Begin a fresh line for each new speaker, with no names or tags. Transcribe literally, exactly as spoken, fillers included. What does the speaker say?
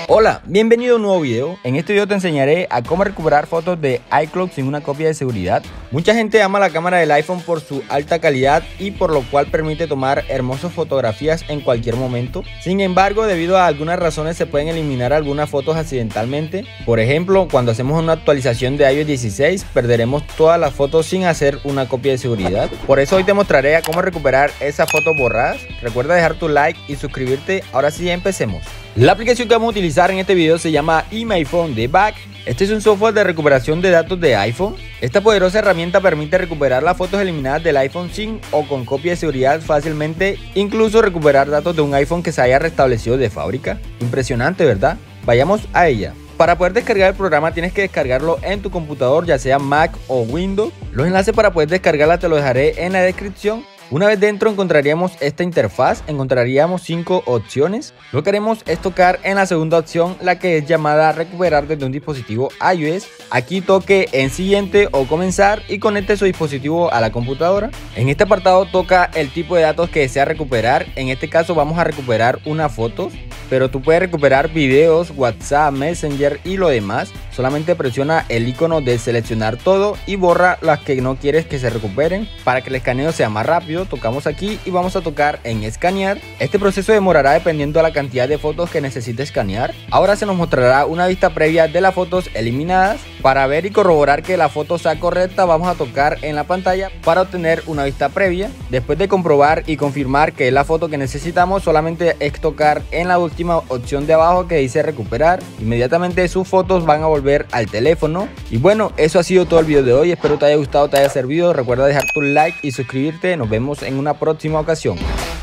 Hola, bienvenido a un nuevo video. En este video te enseñaré a cómo recuperar fotos de iCloud sin una copia de seguridad. Mucha gente ama la cámara del iPhone por su alta calidad y por lo cual permite tomar hermosas fotografías en cualquier momento. Sin embargo, debido a algunas razones se pueden eliminar algunas fotos accidentalmente. Por ejemplo, cuando hacemos una actualización de i O S dieciséis, perderemos todas las fotos sin hacer una copia de seguridad. Por eso hoy te mostraré a cómo recuperar esas fotos borradas. Recuerda dejar tu like y suscribirte. Ahora sí, empecemos. La aplicación que vamos a utilizar en este video se llama iMyPhone de Back. Este es un software de recuperación de datos de iPhone. Esta poderosa herramienta permite recuperar las fotos eliminadas del iPhone sin o con copia de seguridad fácilmente, incluso recuperar datos de un iPhone que se haya restablecido de fábrica. Impresionante, ¿verdad? Vayamos a ella. Para poder descargar el programa tienes que descargarlo en tu computador, ya sea Mac o Windows. Los enlaces para poder descargarla te los dejaré en la descripción. Una vez dentro encontraríamos esta interfaz, encontraríamos cinco opciones. Lo que haremos es tocar en la segunda opción, la que es llamada recuperar desde un dispositivo iOS. Aquí toque en siguiente o comenzar y conecte su dispositivo a la computadora. En este apartado toca el tipo de datos que desea recuperar. En este caso vamos a recuperar una foto, pero tú puedes recuperar videos, WhatsApp, Messenger y lo demás. Solamente presiona el icono de seleccionar todo y borra las que no quieres que se recuperen para que el escaneo sea más rápido. Tocamos aquí y vamos a tocar en escanear. Este proceso demorará dependiendo de la cantidad de fotos que necesite escanear. Ahora se nos mostrará una vista previa de las fotos eliminadas. Para ver y corroborar que la foto sea correcta, vamos a tocar en la pantalla para obtener una vista previa. Después de comprobar y confirmar que es la foto que necesitamos, solamente es tocar en la última opción de abajo que dice recuperar. Inmediatamente sus fotos van a volver al teléfono. Y bueno, eso ha sido todo el video de hoy. Espero te haya gustado, te haya servido. Recuerda dejar tu like y suscribirte. Nos vemos en una próxima ocasión.